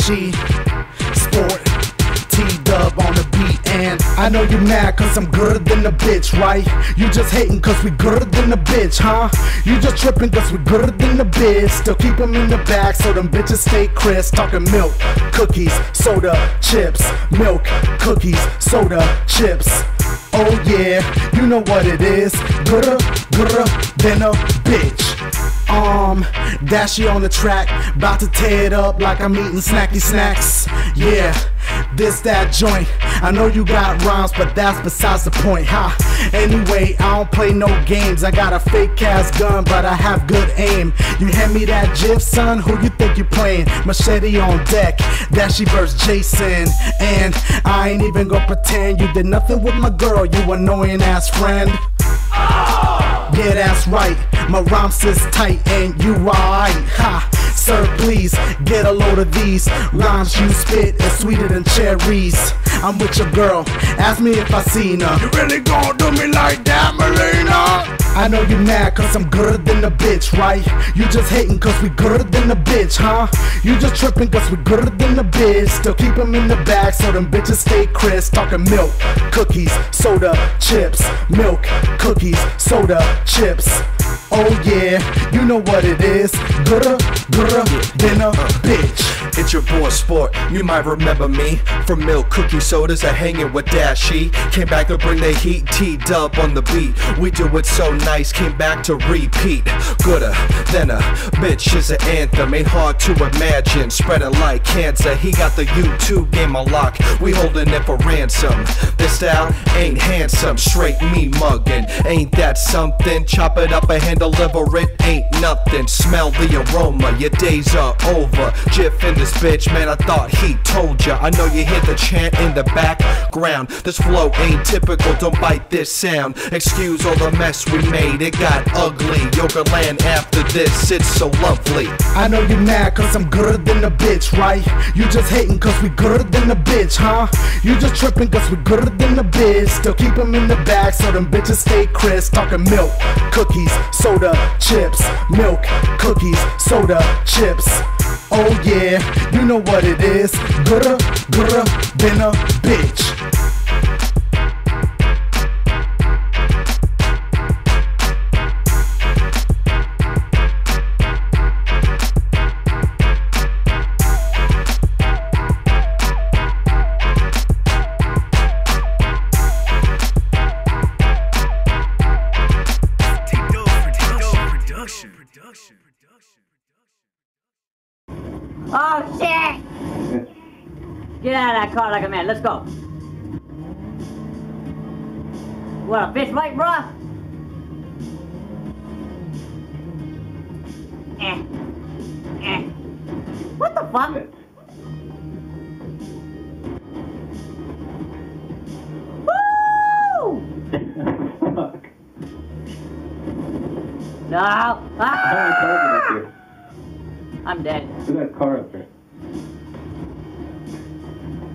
Dashy Sport, T-Dub on the beat. And I know you mad cause I'm gooder than a bitch, right? You just hating cause we gooder than a bitch, huh? You just tripping cause we gooder than a bitch. Still keep them in the bag so them bitches stay crisp. Talking milk, cookies, soda, chips. Milk, cookies, soda, chips. Oh yeah, you know what it is. Gooder than a bitch. Dashy on the track, bout to tear it up like I'm eating snacky snacks. Yeah, this that joint. I know you got rhymes, but that's besides the point, huh? Anyway, I don't play no games. I got a fake ass gun, but I have good aim. You hand me that GIF, son? Who you think you playing? Machete on deck, Dashy versus Jason. And I ain't even gonna pretend you did nothing with my girl, you annoying ass friend. Yeah, that's right, my rhymes is tight and you alright, ha. Sir, please, get a load of these. Rhymes you spit is sweeter than cherries. I'm with your girl, ask me if I seen her. You really gon' do me like that, Marina? I know you mad cause I'm gooder than a bitch, right? You just hating cause we gooder than a bitch, huh? You just tripping cause we gooder than a bitch. Still keep them in the bag so them bitches stay crisp. Talking milk, cookies, soda, chips. Milk, cookies, soda, chips. Oh yeah, you know what it is. Gooder than a bitch. It's your boy Sport, you might remember me from milk, cookie, sodas, and hanging with Dashy. Came back to bring the heat, T-Dub on the beat. We do it so nice, came back to repeat. Gooder than a bitch is an anthem, ain't hard to imagine. Spreading like cancer, he got the YouTube game on lock. We holding it for ransom. This style ain't handsome, straight me mugging. Ain't that something? Chop it up and hand deliver it, ain't nothing. Smell the aroma, your days are over. Jiff in this bitch, man, I thought he told ya. I know you hear the chant in the background. This flow ain't typical, don't bite this sound. Excuse all the mess we made, it got ugly. Yoga land after this, it's so lovely. I know you mad cause I'm gooder than a bitch, right? You just hating cause we gooder than a bitch, huh? You just tripping cause we gooder than a bitch. Still keep them in the bag so them bitches stay crisp. Talking milk, cookies, soda, chips. Milk, cookies, soda, chips. Oh yeah, you know what it is. Gooder than a bitch. Oh shit! Get out of that car like a man, let's go. What, a fist fight, bro? What the fuck? Woo! Fuck. No! Ah! How many cars are up here? I'm dead. Look at that car up there.